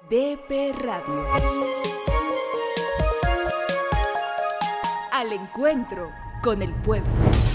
DP Radio. Al encuentro con el pueblo.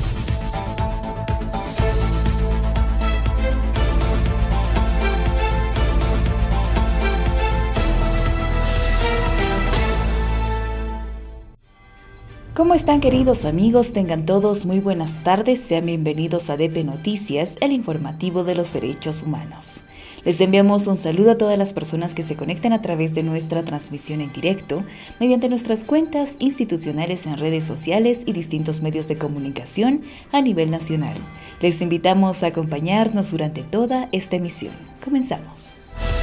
¿Cómo están, queridos amigos? Tengan todos muy buenas tardes. Sean bienvenidos a DP Noticias, el informativo de los derechos humanos. Les enviamos un saludo a todas las personas que se conectan a través de nuestra transmisión en directo, mediante nuestras cuentas institucionales en redes sociales y distintos medios de comunicación a nivel nacional. Les invitamos a acompañarnos durante toda esta emisión. Comenzamos.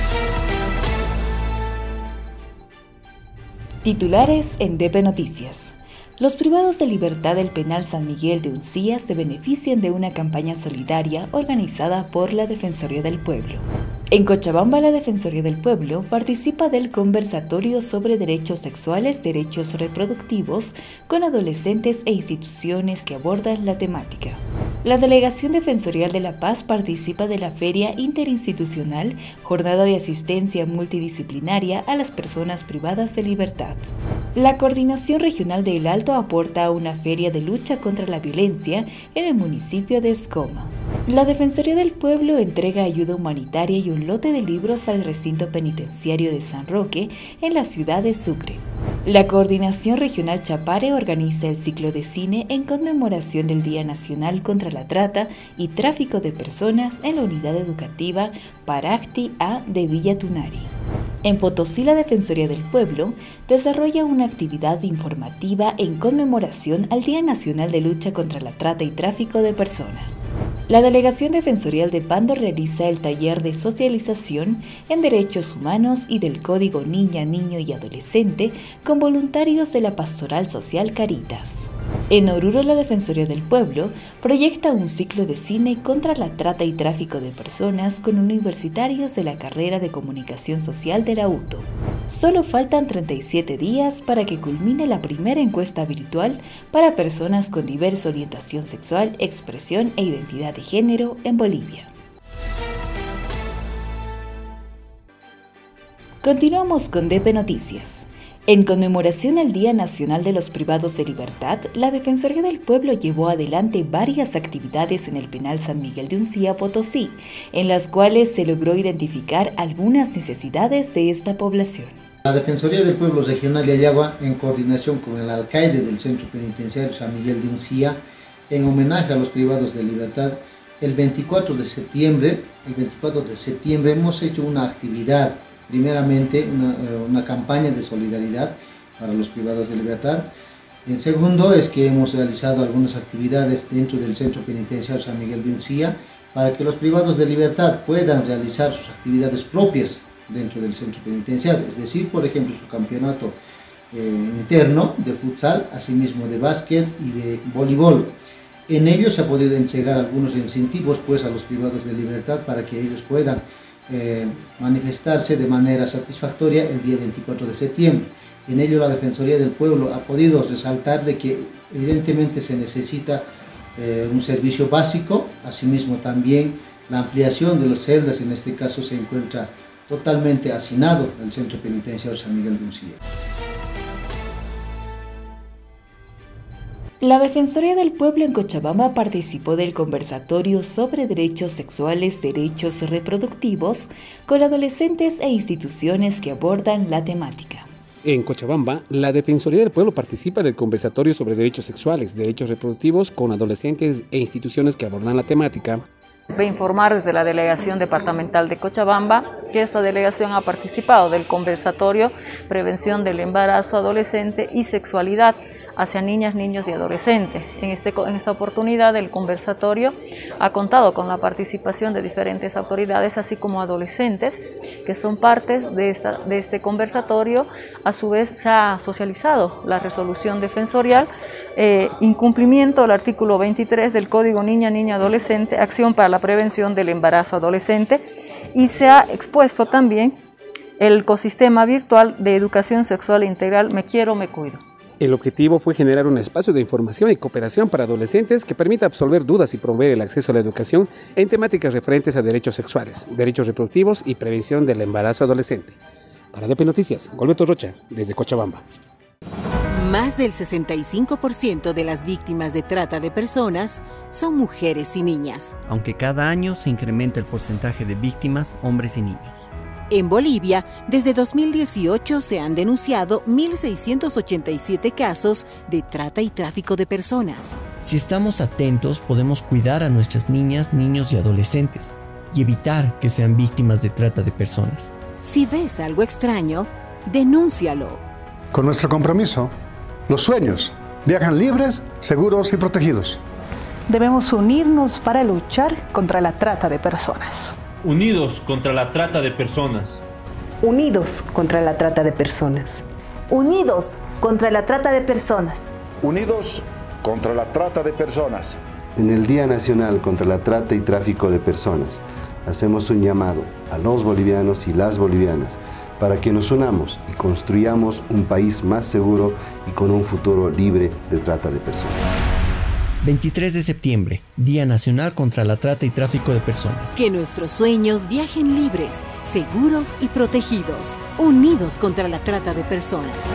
Titulares en DP Noticias. Los privados de libertad del penal San Miguel de Uncía se benefician de una campaña solidaria organizada por la Defensoría del Pueblo. En Cochabamba, la Defensoría del Pueblo participa del conversatorio sobre derechos sexuales, derechos reproductivos con adolescentes e instituciones que abordan la temática. La Delegación Defensorial de la Paz participa de la Feria Interinstitucional, jornada de asistencia multidisciplinaria a las personas privadas de libertad. La Coordinación Regional de El Alto aporta a una feria de lucha contra la violencia en el municipio de Escoma. La Defensoría del Pueblo entrega ayuda humanitaria y un lote de libros al recinto penitenciario de San Roque en la ciudad de Sucre. La Coordinación Regional Chapare organiza el ciclo de cine en conmemoración del Día Nacional contra la Trata y Tráfico de Personas en la Unidad Educativa Paracti A de Villa Tunari. En Potosí, la Defensoría del Pueblo desarrolla una actividad informativa en conmemoración al Día Nacional de Lucha contra la Trata y Tráfico de Personas. La Delegación Defensorial de Pando realiza el taller de socialización en derechos humanos y del Código Niña, Niño y Adolescente con voluntarios de la Pastoral Social Caritas. En Oruro, la Defensoría del Pueblo proyecta un ciclo de cine contra la trata y tráfico de personas con universitarios de la carrera de Comunicación Social de la UTO. Solo faltan 37 días para que culmine la primera encuesta virtual para personas con diversa orientación sexual, expresión e identidad de género en Bolivia. Continuamos con DP Noticias. En conmemoración al Día Nacional de los Privados de Libertad, la Defensoría del Pueblo llevó adelante varias actividades en el penal San Miguel de Uncía, Potosí, en las cuales se logró identificar algunas necesidades de esta población. La Defensoría del Pueblo Regional de Ayagua, en coordinación con el alcaide del Centro Penitenciario San Miguel de Uncía, en homenaje a los privados de libertad, el 24 de septiembre hemos hecho una actividad. Primeramente, una campaña de solidaridad para los privados de libertad. En segundo, es que hemos realizado algunas actividades dentro del Centro Penitenciario San Miguel de Uncía para que los privados de libertad puedan realizar sus actividades propias dentro del Centro Penitenciario, es decir, por ejemplo, su campeonato interno de futsal, asimismo de básquet y de voleibol. En ello se ha podido entregar algunos incentivos pues, a los privados de libertad para que ellos puedan manifestarse de manera satisfactoria el día 24 de septiembre. En ello la Defensoría del Pueblo ha podido resaltar de que evidentemente se necesita un servicio básico, asimismo también la ampliación de las celdas, en este caso se encuentra totalmente hacinado el Centro Penitenciario San Miguel de Uncía. La Defensoría del Pueblo en Cochabamba participó del conversatorio sobre derechos sexuales, derechos reproductivos con adolescentes e instituciones que abordan la temática. En Cochabamba, la Defensoría del Pueblo participa del conversatorio sobre derechos sexuales, derechos reproductivos con adolescentes e instituciones que abordan la temática. Voy a informar desde la Delegación Departamental de Cochabamba que esta delegación ha participado del conversatorio Prevención del Embarazo Adolescente y Sexualidad hacia niñas, niños y adolescentes. En esta oportunidad el conversatorio ha contado con la participación de diferentes autoridades, así como adolescentes, que son partes de este conversatorio. A su vez se ha socializado la resolución defensorial, incumplimiento del artículo 23 del Código Niña, Niño, Adolescente, acción para la prevención del embarazo adolescente, y se ha expuesto también el ecosistema virtual de educación sexual integral Me Quiero, Me Cuido. El objetivo fue generar un espacio de información y cooperación para adolescentes que permita absolver dudas y promover el acceso a la educación en temáticas referentes a derechos sexuales, derechos reproductivos y prevención del embarazo adolescente. Para DP Noticias, Gilberto Rocha, desde Cochabamba. Más del 65% de las víctimas de trata de personas son mujeres y niñas. Aunque cada año se incrementa el porcentaje de víctimas hombres y niños. En Bolivia, desde 2018 se han denunciado 1.687 casos de trata y tráfico de personas. Si estamos atentos, podemos cuidar a nuestras niñas, niños y adolescentes y evitar que sean víctimas de trata de personas. Si ves algo extraño, denúncialo. Con nuestro compromiso, los sueños viajan libres, seguros y protegidos. Debemos unirnos para luchar contra la trata de personas. Unidos contra la trata de personas. Unidos contra la trata de personas. Unidos contra la trata de personas. Unidos contra la trata de personas. En el Día Nacional contra la Trata y Tráfico de Personas, hacemos un llamado a los bolivianos y las bolivianas para que nos unamos y construyamos un país más seguro y con un futuro libre de trata de personas. 23 de septiembre, Día Nacional contra la Trata y Tráfico de Personas. Que nuestros sueños viajen libres, seguros y protegidos. Unidos contra la trata de personas.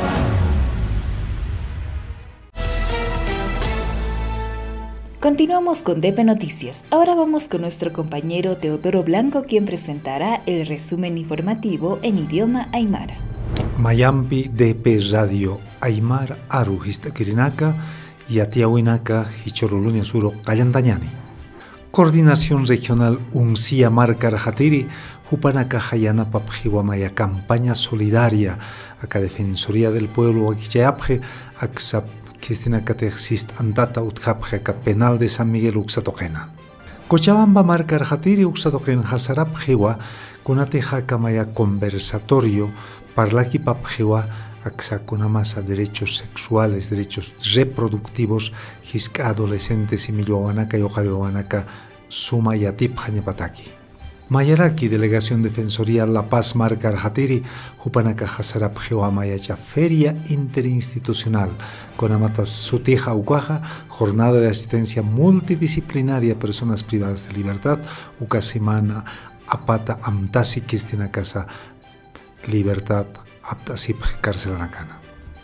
Continuamos con DP Noticias. Ahora vamos con nuestro compañero Teodoro Blanco, quien presentará el resumen informativo en idioma aymara. Mayampi DP Radio Aymar Aru Histakirinaka y Atiahuinaca Hichorulunia Suro Callantañani. Coordinación Regional Uncia Marcar Hatiri Hupanaka Hayanapa Pjiwamaya Campaña Solidaria Aca Defensoría del Pueblo Aquichayapje Axap Cristina Catexist Antata Utjapjeca Penal de San Miguel Uxatogena. Cochabamba Marcar Hatiri Uxatogen Hasarap Jiwa Kunateja Kamaya Conversatorio Parlaki Papjiwa Axa Kunamasa Derechos Sexuales, Derechos Reproductivos Hiska Adolescentes y Milloanaka y Ojayoanaka Suma Yatip Jañapataki. Mayaraki, Delegación Defensoría La Paz Marcar Hatiri, Hupanaka Hasarap Mayacha Feria Interinstitucional, con Amatas Suteja Ucaja, Jornada de Asistencia Multidisciplinaria a Personas Privadas de Libertad, Ucasimana Apata Amtasi Kistina Casa Libertad Aptasip Cárcel Anacana.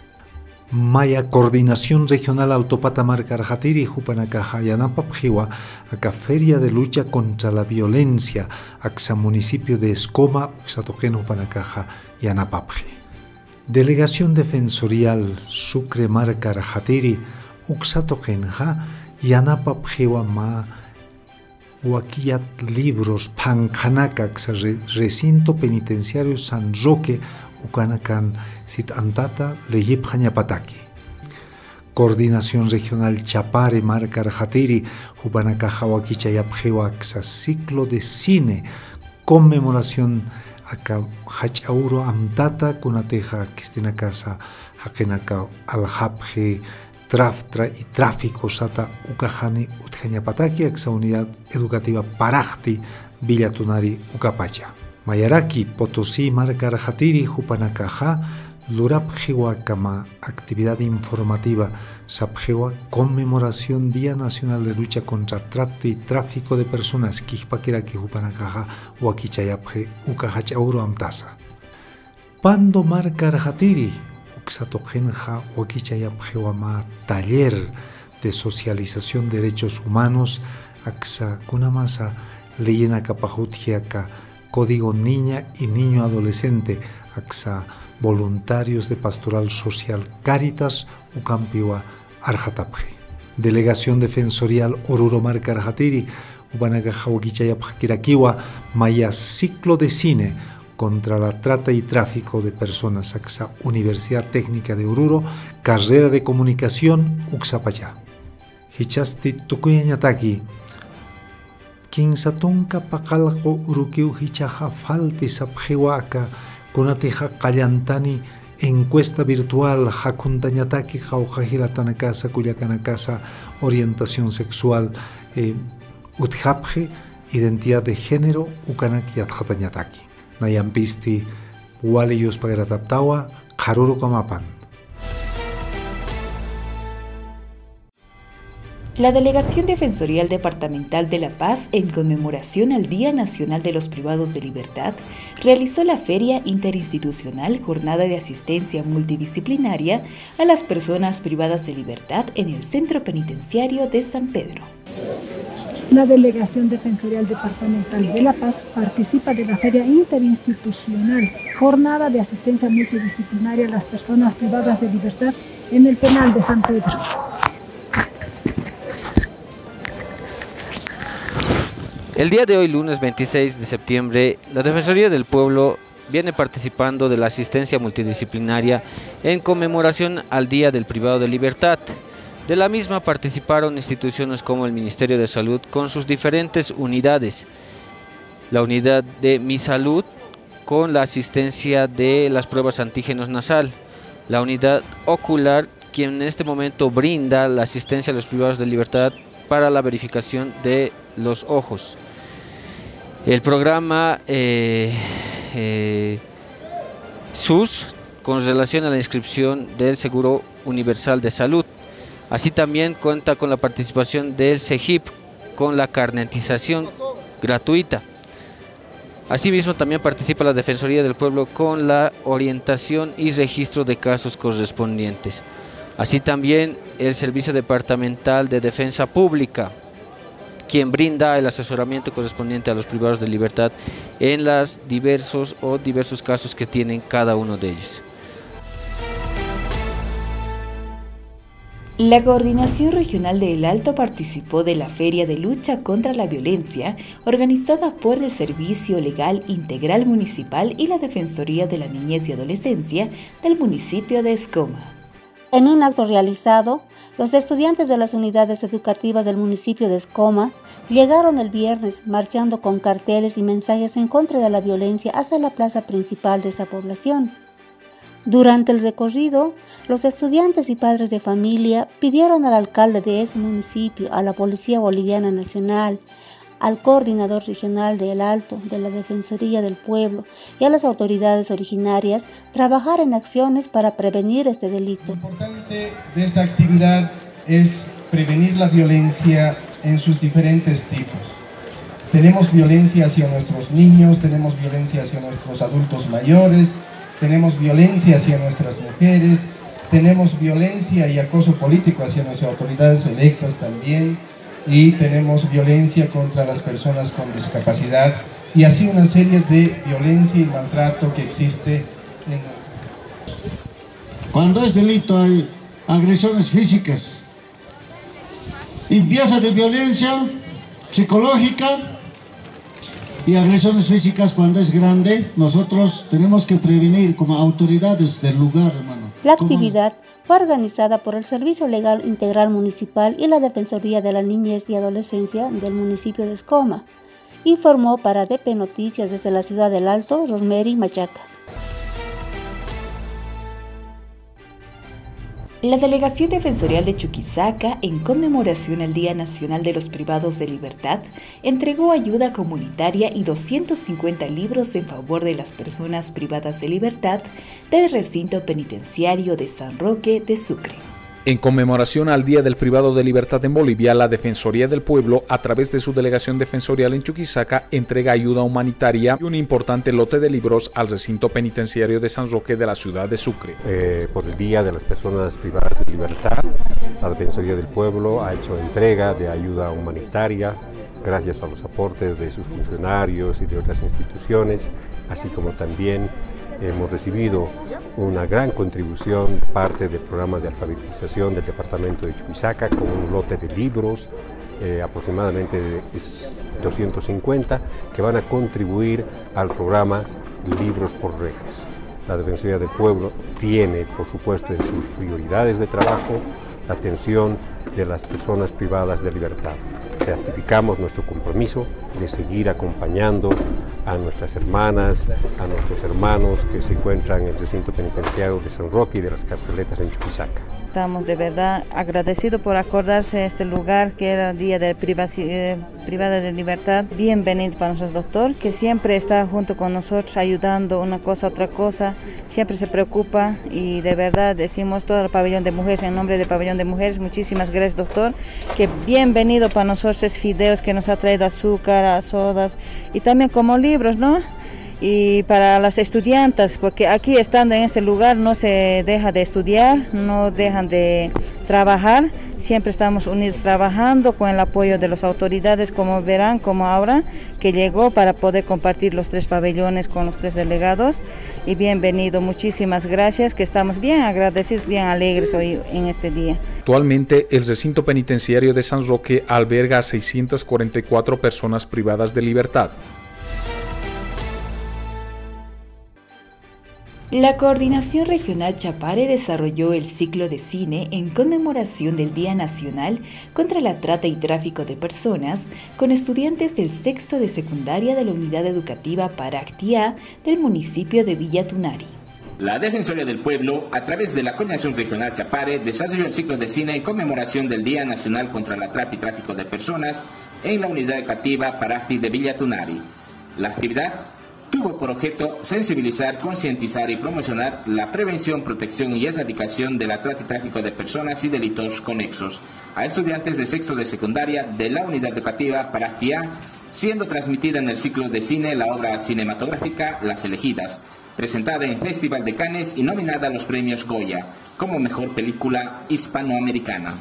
Maya Coordinación Regional Altopata Marcar Hatiri Hupanaka Hayanapapjiwa Aca Feria de Lucha contra la Violencia Axa Municipio de Escoma Uxatogen Hupanakaja Yanapapji. Delegación Defensorial Sucre Marcar Hatiri Uxatogenja Yanapapjiwa Ma Huaquillat Libros Panjanaka Axa Recinto Penitenciario San Roque Ukanakan Sit Antata Leyip Jañapataki. Coordinación Regional Chapare Marcar Hatiri Hupanaka Hawakichayapjewaxa Ciclo de Cine Conmemoración Aka Hachauro Amtata Kunateja Kistina Casa Hakenaka Aljapje Traftra y Tráfico Sata Ukajani Utjañapataki Axa Unidad Educativa Parajti Villatunari Ucapacha. Mayaraki, Potosí, Marcar Hatiri, Hupanakaja, Lurapjiwa Kama, actividad informativa, Sapjiwa, conmemoración Día Nacional de Lucha contra Trata y Tráfico de Personas, Kijpakiraki, Hupanakaja, Huaquichayapje, Ukahachauro Amtasa. Pando Marcar Hatiri, Uxatogenja, Huaquichayapjewa Ma, taller de socialización de derechos humanos, Axa Kunamasa, Leyena Kapajutjiaka, Código Niña y Niño Adolescente, AXA, Voluntarios de Pastoral Social Cáritas, Ucampiwa, Arjatapje. Delegación Defensorial Oruro Marcar Hatiri, Ubanagajawaquichayapjakirakiwa, Maya Ciclo de Cine contra la Trata y Tráfico de Personas, AXA, Universidad Técnica de Oruro, Carrera de Comunicación, Uxapaya. Hichasti Tukuyañataki, Kinsatunka Pakaljo Urukiu Hichaja Falti Sapjiwaka, Kunateja Kallantani, encuesta virtual, Hakuntañataki, Jaujajilatanakasa, Cuyacanacasa, orientación sexual, Utjapje, identidad de género, Ukanaki Atjatañataki. Nayampisti, Waliyus Pagarataptawa, Haruru Kamapan. La Delegación Defensorial Departamental de La Paz, en conmemoración al Día Nacional de los Privados de Libertad, realizó la Feria Interinstitucional Jornada de Asistencia Multidisciplinaria a las Personas Privadas de Libertad en el Centro Penitenciario de San Pedro. La Delegación Defensorial Departamental de La Paz participa de la Feria Interinstitucional Jornada de Asistencia Multidisciplinaria a las Personas Privadas de Libertad en el Penal de San Pedro. El día de hoy, lunes 26 de septiembre, la Defensoría del Pueblo viene participando de la asistencia multidisciplinaria en conmemoración al Día del Privado de Libertad. De la misma participaron instituciones como el Ministerio de Salud con sus diferentes unidades. La unidad de Mi Salud con la asistencia de las pruebas antígenos nasal. La unidad ocular, quien en este momento brinda la asistencia a los privados de libertad para la verificación de los ojos. El programa SUS con relación a la inscripción del Seguro Universal de Salud. Así también cuenta con la participación del CEGIP con la carnetización gratuita. Asimismo también participa la Defensoría del Pueblo con la orientación y registro de casos correspondientes. Así también el Servicio Departamental de Defensa Pública, quien brinda el asesoramiento correspondiente a los privados de libertad en los diversos casos que tienen cada uno de ellos. La Coordinación Regional de El Alto participó de la Feria de Lucha contra la Violencia, organizada por el Servicio Legal Integral Municipal y la Defensoría de la Niñez y Adolescencia del municipio de Escoma. En un acto realizado, los estudiantes de las unidades educativas del municipio de Escoma llegaron el viernes marchando con carteles y mensajes en contra de la violencia hasta la plaza principal de esa población. Durante el recorrido, los estudiantes y padres de familia pidieron al alcalde de ese municipio, a la Policía Boliviana Nacional, al coordinador regional de El Alto, de la Defensoría del Pueblo y a las autoridades originarias trabajar en acciones para prevenir este delito. Lo importante de esta actividad es prevenir la violencia en sus diferentes tipos. Tenemos violencia hacia nuestros niños, tenemos violencia hacia nuestros adultos mayores, tenemos violencia hacia nuestras mujeres, tenemos violencia y acoso político hacia nuestras autoridades electas también, y tenemos violencia contra las personas con discapacidad y así una serie de violencia y maltrato que existe. Cuando es delito hay agresiones físicas, empieza de violencia psicológica y agresiones físicas cuando es grande. Nosotros tenemos que prevenir como autoridades del lugar, hermano. La actividad fue organizada por el Servicio Legal Integral Municipal y la Defensoría de la Niñez y Adolescencia del municipio de Escoma. Informó para DP Noticias desde la ciudad del Alto, Rosemary Machaca. La Delegación Defensorial de Chuquisaca, en conmemoración al Día Nacional de los Privados de Libertad, entregó ayuda comunitaria y 250 libros en favor de las personas privadas de libertad del recinto penitenciario de San Roque de Sucre. En conmemoración al Día del Privado de Libertad en Bolivia, la Defensoría del Pueblo, a través de su delegación defensorial en Chuquisaca, entrega ayuda humanitaria y un importante lote de libros al recinto penitenciario de San Roque de la ciudad de Sucre. Por el Día de las Personas Privadas de Libertad, la Defensoría del Pueblo ha hecho entrega de ayuda humanitaria gracias a los aportes de sus funcionarios y de otras instituciones, así como también hemos recibido una gran contribución parte del programa de alfabetización del departamento de Chuquisaca con un lote de libros, aproximadamente 250, que van a contribuir al programa Libros por Rejas. La Defensoría del Pueblo tiene, por supuesto, en sus prioridades de trabajo la atención de las personas privadas de libertad. Ratificamos nuestro compromiso de seguir acompañando a nuestras hermanas, a nuestros hermanos que se encuentran en el recinto penitenciario de San Roque y de las carceletas en Chuquisaca. Estamos de verdad agradecidos por acordarse de este lugar que era el Día de Privada de Libertad. Bienvenido para nosotros, doctor, que siempre está junto con nosotros ayudando una cosa, otra cosa, siempre se preocupa y de verdad decimos todo el pabellón de mujeres, en nombre del pabellón de mujeres, muchísimas gracias, doctor, que bienvenido para nosotros es fideos que nos ha traído azúcar, sodas y también como libros, ¿no? Y para las estudiantes, porque aquí estando en este lugar no se deja de estudiar, no dejan de trabajar, siempre estamos unidos trabajando con el apoyo de las autoridades, como verán, como ahora, que llegó para poder compartir los 3 pabellones con los 3 delegados. Y bienvenido, muchísimas gracias, que estamos bien agradecidos, bien alegres hoy en este día. Actualmente, el recinto penitenciario de San Roque alberga a 644 personas privadas de libertad. La Coordinación Regional Chapare desarrolló el ciclo de cine en conmemoración del Día Nacional contra la Trata y Tráfico de Personas con estudiantes del sexto de secundaria de la Unidad Educativa Paractiá del municipio de Villa Tunari. La Defensoría del Pueblo, a través de la Coordinación Regional Chapare, desarrolló el ciclo de cine en conmemoración del Día Nacional contra la Trata y Tráfico de Personas en la Unidad Educativa Paractiá de Villa Tunari. La actividad tuvo por objeto sensibilizar, concientizar y promocionar la prevención, protección y erradicación de la trata y tráfico de personas y delitos conexos a estudiantes de sexto de secundaria de la Unidad Educativa Paractiá, siendo transmitida en el ciclo de cine la obra cinematográfica Las Elegidas, presentada en Festival de Cannes y nominada a los premios Goya como mejor película hispanoamericana.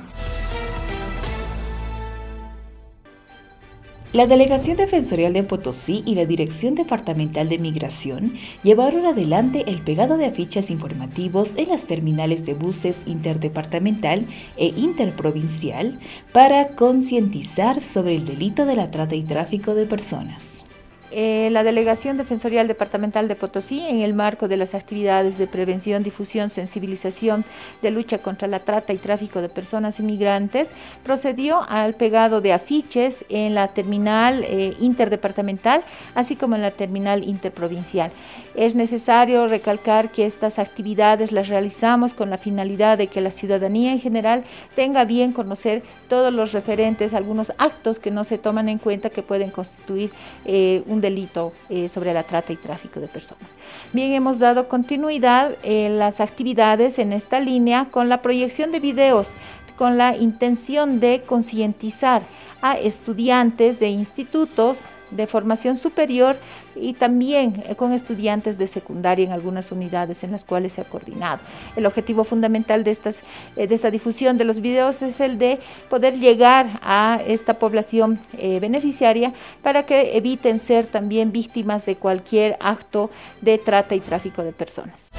La Delegación Defensorial de Potosí y la Dirección Departamental de Migración llevaron adelante el pegado de afiches informativos en las terminales de buses interdepartamental e interprovincial para concientizar sobre el delito de la trata y tráfico de personas. La Delegación Defensorial Departamental de Potosí, en el marco de las actividades de prevención, difusión, sensibilización de lucha contra la trata y tráfico de personas inmigrantes, procedió al pegado de afiches en la terminal interdepartamental, así como en la terminal interprovincial. Es necesario recalcar que estas actividades las realizamos con la finalidad de que la ciudadanía en general tenga bien conocer todos los referentes, algunos actos que no se toman en cuenta que pueden constituir un delito sobre la trata y tráfico de personas. Bien, hemos dado continuidad en las actividades en esta línea con la proyección de videos, con la intención de concientizar a estudiantes de institutos de formación superior y también con estudiantes de secundaria en algunas unidades en las cuales se ha coordinado. El objetivo fundamental de esta difusión de los videos es el de poder llegar a esta población beneficiaria para que eviten ser también víctimas de cualquier acto de trata y tráfico de personas.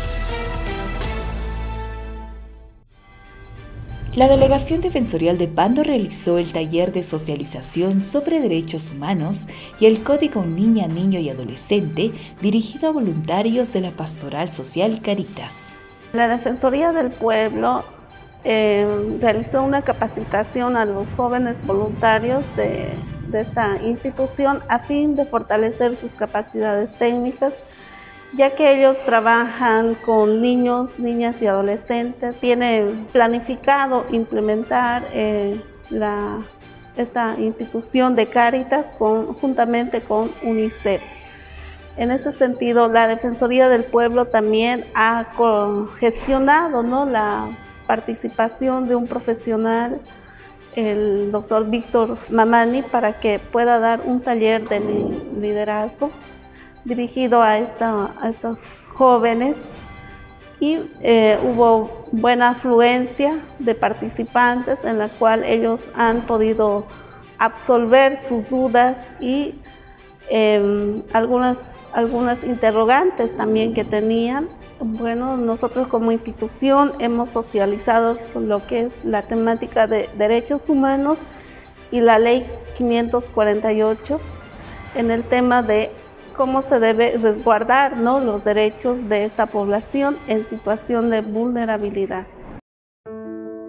La Delegación Defensorial de Pando realizó el taller de socialización sobre derechos humanos y el Código Niña, Niño y Adolescente dirigido a voluntarios de la Pastoral Social Caritas. La Defensoría del Pueblo realizó una capacitación a los jóvenes voluntarios de esta institución a fin de fortalecer sus capacidades técnicas, ya que ellos trabajan con niños, niñas y adolescentes. Tienen planificado implementar esta institución de Cáritas juntamente con UNICEF. En ese sentido, la Defensoría del Pueblo también ha gestionado, ¿no?, la participación de un profesional, el doctor Víctor Mamani, para que pueda dar un taller de liderazgo dirigido a estos jóvenes y hubo buena afluencia de participantes en la cual ellos han podido absolver sus dudas y algunas interrogantes también que tenían. Bueno, nosotros como institución hemos socializado lo que es la temática de derechos humanos y la ley 548 en el tema de cómo se debe resguardar, ¿no?, los derechos de esta población en situación de vulnerabilidad.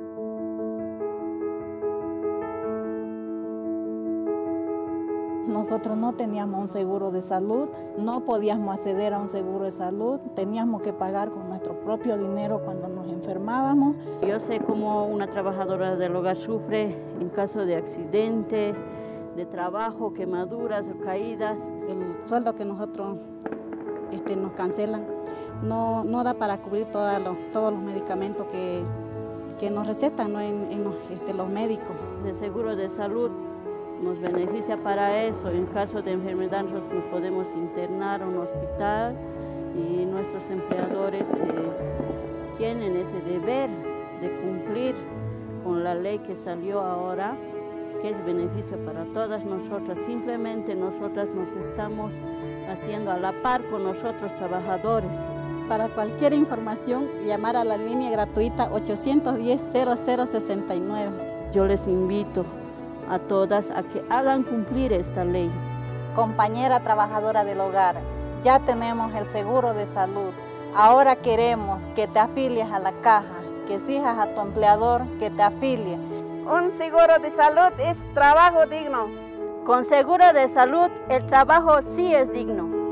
Nosotros nosotros no teníamos un seguro de salud, no podíamos acceder a un seguro de salud, teníamos que pagar con nuestro propio dinero cuando nos enfermábamos. Yo sé cómo una trabajadora del hogar sufre en caso de accidente, de trabajo, quemaduras o caídas. El sueldo que nosotros nos cancelan no da para cubrir todos los medicamentos que nos recetan, ¿no? en los médicos. El seguro de salud nos beneficia para eso. En caso de enfermedad nosotros nos podemos internar a un hospital y nuestros empleadores tienen ese deber de cumplir con la ley que salió ahora, que es beneficio para todas nosotras. Simplemente nosotras nos estamos haciendo a la par con nosotros trabajadores. Para cualquier información, llamar a la línea gratuita 810-0069. Yo les invito a todas a que hagan cumplir esta ley. Compañera trabajadora del hogar, ya tenemos el seguro de salud. Ahora queremos que te afilies a la caja, que exijas a tu empleador que te afilie. Un seguro de salud es trabajo digno. Con seguro de salud, el trabajo sí es digno.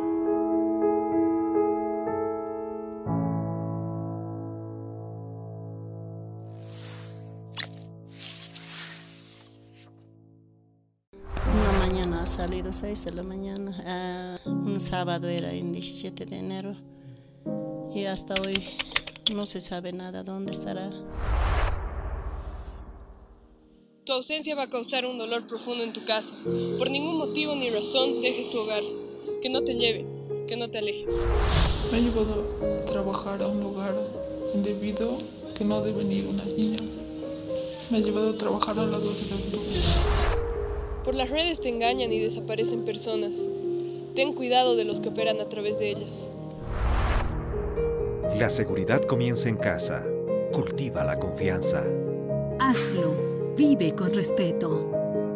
Ha salido 6 de la mañana, un sábado era en 17 de enero y hasta hoy no se sabe nada dónde estará. Tu ausencia va a causar un dolor profundo en tu casa. Por ningún motivo ni razón dejes tu hogar. Que no te lleven, que no te alejen. Me ha llevado a trabajar a un lugar indebido que no deben ir unas niñas. Me ha llevado a trabajar a las 12 de octubre. Por las redes te engañan y desaparecen personas. Ten cuidado de los que operan a través de ellas. La seguridad comienza en casa. Cultiva la confianza. Hazlo. Vive con respeto.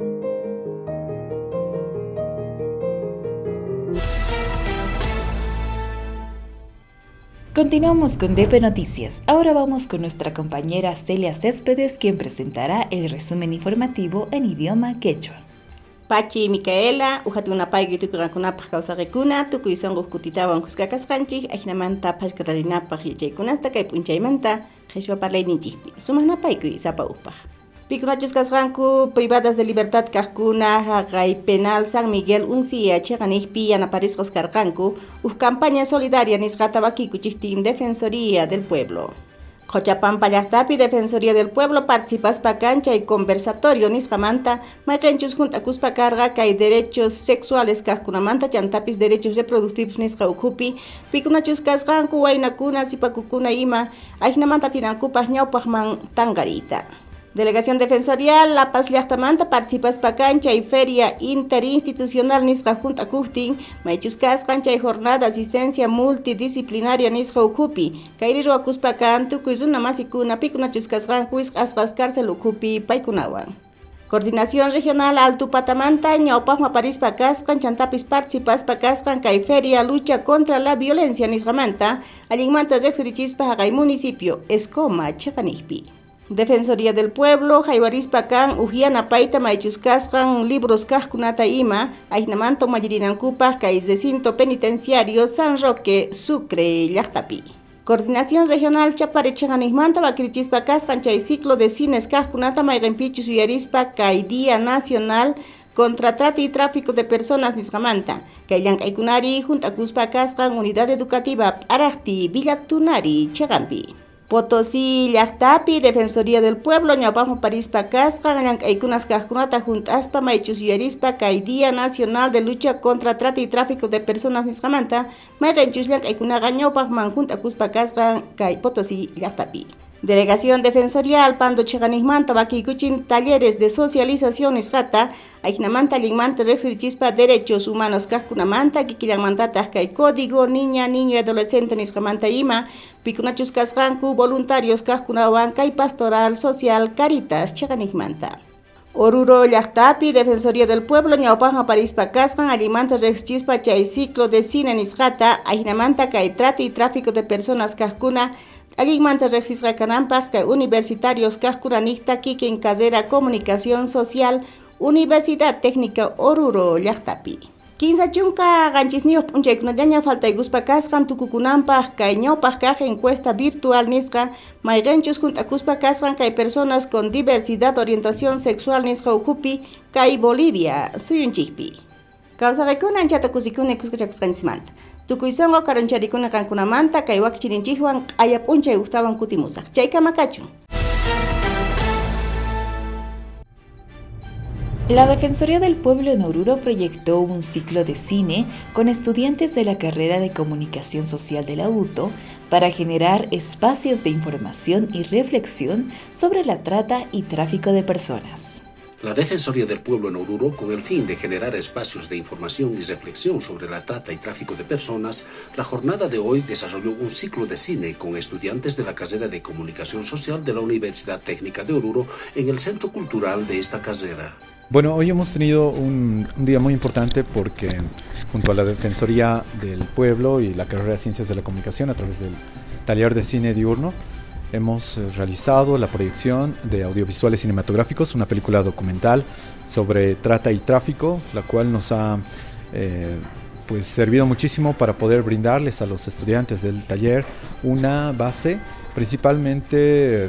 Continuamos con DP Noticias. Ahora vamos con nuestra compañera Celia Céspedes, quien presentará el resumen informativo en idioma quechua. Pachi Micaela, ujatunapay gitukurankunapaj kawsaqikuna, tukuy sonqukutitawan kuskakasqanchik, ajnamanta pashkararinapaj yachaykunasta kay p'unchaymanta qhichwaparlayninchikpi, sumanapaykuy sapa upaj. Pikunachus kasqanku privadas de libertad kaqkuna haqay penal San Miguel Uncía chiqanijpi yanaparisqas karqanku, campaña solidaria nisqata wakikuchiktin Defensoría del Pueblo. Xochapampa llaqtapi Defensoría del Pueblo participaspa cancha y conversatorio nisqamanta mayqinchus juntakuspa karqa kay derechos sexuales kaqkunamanta chantapis derechos reproductivos nisqa ukhupi pikunachus kasqanku waynakuna sipakukuna ima ajnamanta tinankupaq ñawpaqman tanqariyta. Delegación Defensorial La Paz llaqtamanta participaspa cancha y feria interinstitucional nisqa juntakuktin maychus kasqan chay jornada asistencia multidisciplinaria nisqa ukhupi kayri ruwakuspa kan tukuy runa masikuna pikunachus kasqanku wisq'asqas cárcel ukhupi paykunawan. Coordinación Regional Alto Patamanta ñawpaqma parispa kasqan chantapis participaspa kasqan kay feria lucha contra la violencia nisqamanta allinmanta riqsirichispa haqay municipio Escoma chiqanijpi. Defensoría del Pueblo, Jaibarispa kan, Ujiana Paita, Maichus Kaskan, Libros Kajkunata Ima, Ainamanto Mayirinankupaj, kay recinto penitenciario San Roque, Sucre, Llaqtapi. Coordinación Regional Chapare Chiqanijmanta, Bakirichispa Kaskan, chay ciclo de cines Kajkunata, Mayrenpichus Uyarispa, kay Día Nacional contra Trata y Tráfico de Personas nisqamanta, kay llank'aykunari, Juntakuspa Kaskan, Unidad Educativa Araqti, Villatunari, Chiqanpi. Potosí llaqtapi Defensoría del Pueblo ñawpaqman parispa kasqan llank'aykunas kaqkunata juntaspa maychus uyarispa kay Día Nacional de Lucha contra Trata y Tráfico de Personas nisqamanta mayqinchus llank'aykunaqa ñawpaqman juntakuspa kasqan kay Potosí llaqtapi. Delegación Defensorial Pando Chiqanijmanta wakikuchin talleres de socialización nisqata ajnamanta allinmanta riqsirichispa derechos humanos kaqkunamanta kikillanmantataq kay código niña niño y adolescente nisqamanta ima pikunachus kasqanku voluntarios kaqkunawan kay pastoral social Caritas Chiqanijmanta. Oruro llaqtapi Defensoría del Pueblo ñawpaqman parispa kasqan allinmanta riqsichispa chay ciclo de cine nisqata ajnamanta kay trata y tráfico de personas kaqkuna allinmanta riqsisqa kananpaq kay universitarios kaqkunanijta kikin carrera comunicación social Universidad Técnica Oruro llaqtapi. 15 chunka ganchisniyoq p'unchaykunallaña faltayguspa kasqan tukukunanpaq kay ñawpaq kaq encuesta virtual nisqa mayqinchus juntakuspa kasqan kay personas con diversidad orientación sexual nisqa ukupi kay Bolivia suyunchikpi. Kawsaqaykuna anchata kusikuni kuskachakusqanchikmanta. Tukuy songo karuncharikuna kankunamanta kay wakchininchikwan q'aya p'unchay uktawan kutimusaq. Chaykama kachun. La Defensoría del Pueblo en Oruro proyectó un ciclo de cine con estudiantes de la carrera de Comunicación Social de la UTO para generar espacios de información y reflexión sobre la trata y tráfico de personas. La Defensoría del Pueblo en Oruro, con el fin de generar espacios de información y reflexión sobre la trata y tráfico de personas, la jornada de hoy desarrolló un ciclo de cine con estudiantes de la carrera de Comunicación Social de la Universidad Técnica de Oruro en el Centro Cultural de esta carrera. Bueno, hoy hemos tenido un día muy importante porque junto a la Defensoría del Pueblo y la carrera de Ciencias de la Comunicación a través del taller de cine diurno hemos realizado la proyección de audiovisuales cinematográficos, una película documental sobre trata y tráfico, la cual nos ha pues servido muchísimo para poder brindarles a los estudiantes del taller una base principalmente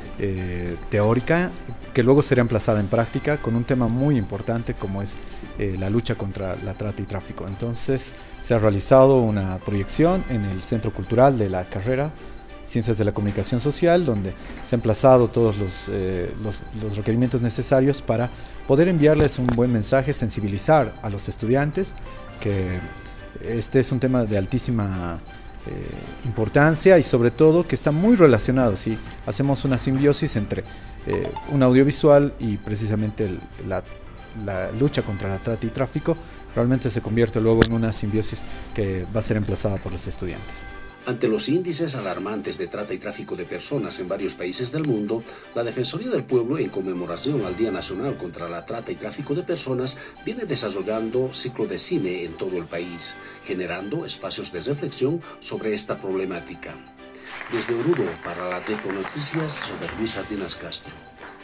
teórica que luego será emplazada en práctica con un tema muy importante como es la lucha contra la trata y tráfico. Entonces se ha realizado una proyección en el Centro Cultural de la carrera Ciencias de la Comunicación Social, donde se han emplazado todos los requerimientos necesarios para poder enviarles un buen mensaje, sensibilizar a los estudiantes que este es un tema de altísima importancia y sobre todo que está muy relacionado. Si hacemos una simbiosis entre un audiovisual y precisamente la lucha contra la trata y tráfico, realmente se convierte luego en una simbiosis que va a ser emplazada por los estudiantes. Ante los índices alarmantes de trata y tráfico de personas en varios países del mundo, la Defensoría del Pueblo, en conmemoración al Día Nacional contra la Trata y Tráfico de Personas, viene desarrollando ciclo de cine en todo el país, generando espacios de reflexión sobre esta problemática. Desde Oruro, para la DEPO Noticias, Robert Luis Sardinas Castro.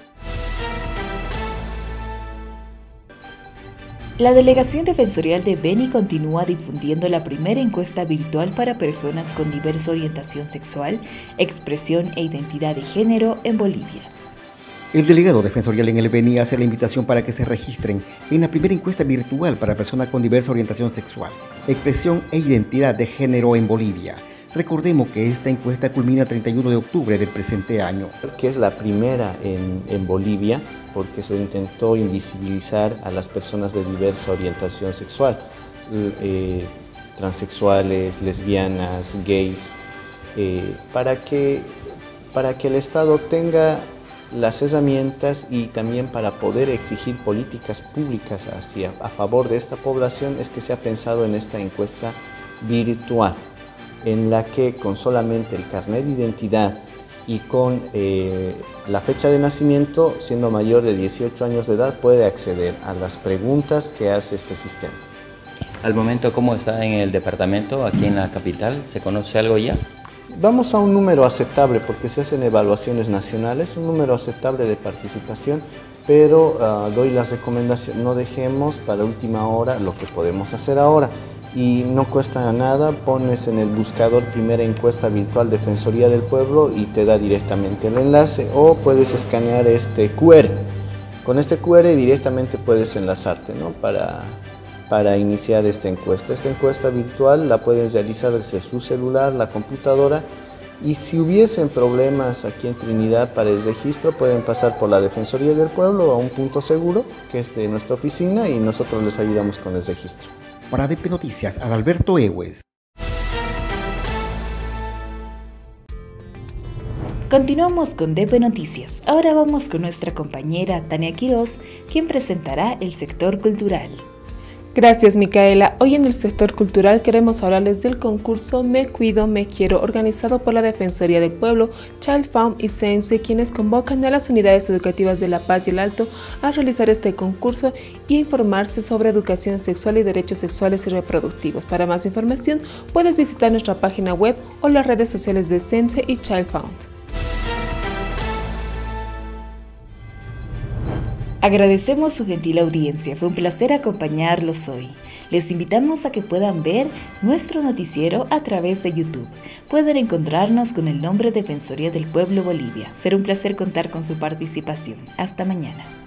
La Delegación Defensorial de Beni continúa difundiendo la primera encuesta virtual para personas con diversa orientación sexual, expresión e identidad de género en Bolivia. El delegado defensorial en el Beni hace la invitación para que se registren en la primera encuesta virtual para personas con diversa orientación sexual, expresión e identidad de género en Bolivia. Recordemos que esta encuesta culmina el 31 de octubre del presente año. Que es la primera en Bolivia, porque se intentó invisibilizar a las personas de diversa orientación sexual, transexuales, lesbianas, gays, para que el Estado tenga las herramientas y también para poder exigir políticas públicas a favor de esta población, es que se ha pensado en esta encuesta virtual, en la que con solamente el carnet de identidad y con la fecha de nacimiento, siendo mayor de 18 años de edad, puede acceder a las preguntas que hace este sistema. Al momento, ¿cómo está en el departamento, aquí en la capital? ¿Se conoce algo ya? Vamos a un número aceptable, porque se hacen evaluaciones nacionales, un número aceptable de participación, pero doy las recomendaciones, no dejemos para última hora lo que podemos hacer ahora. Y no cuesta nada, pones en el buscador primera encuesta virtual Defensoría del Pueblo y te da directamente el enlace, o puedes escanear este QR. Con este QR directamente puedes enlazarte, ¿no? para iniciar esta encuesta. Esta encuesta virtual la puedes realizar desde su celular, la computadora, y si hubiesen problemas aquí en Trinidad para el registro, pueden pasar por la Defensoría del Pueblo a un punto seguro, que es de nuestra oficina, y nosotros les ayudamos con el registro. Para DP Noticias, Adalberto Egues. Continuamos con DP Noticias. Ahora vamos con nuestra compañera Tania Quiroz, quien presentará el sector cultural. Gracias, Micaela. Hoy en el sector cultural queremos hablarles del concurso Me Cuido, Me Quiero, organizado por la Defensoría del Pueblo, Child Fund y CENSE, quienes convocan a las unidades educativas de La Paz y el Alto a realizar este concurso y informarse sobre educación sexual y derechos sexuales y reproductivos. Para más información, puedes visitar nuestra página web o las redes sociales de CENSE y Child Fund. Agradecemos su gentil audiencia, fue un placer acompañarlos hoy. Les invitamos a que puedan ver nuestro noticiero a través de YouTube. Pueden encontrarnos con el nombre Defensoría del Pueblo Bolivia. Será un placer contar con su participación. Hasta mañana.